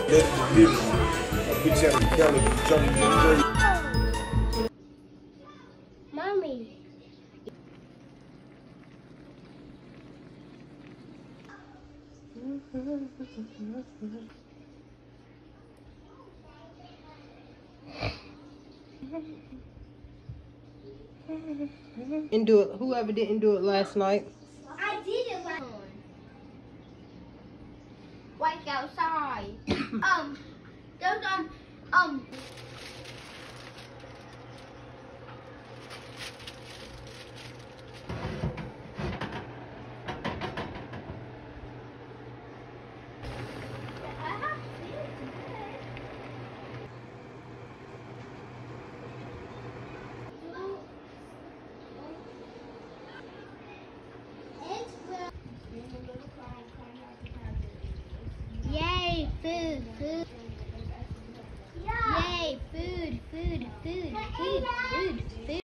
Medical business. A bitch out of Cali, jumping to the grave. Mommy. And do it. Whoever didn't do it last night. I did it last time. Wake outside. Those Yay, food, food. Yay, food, food, food, food, food, food.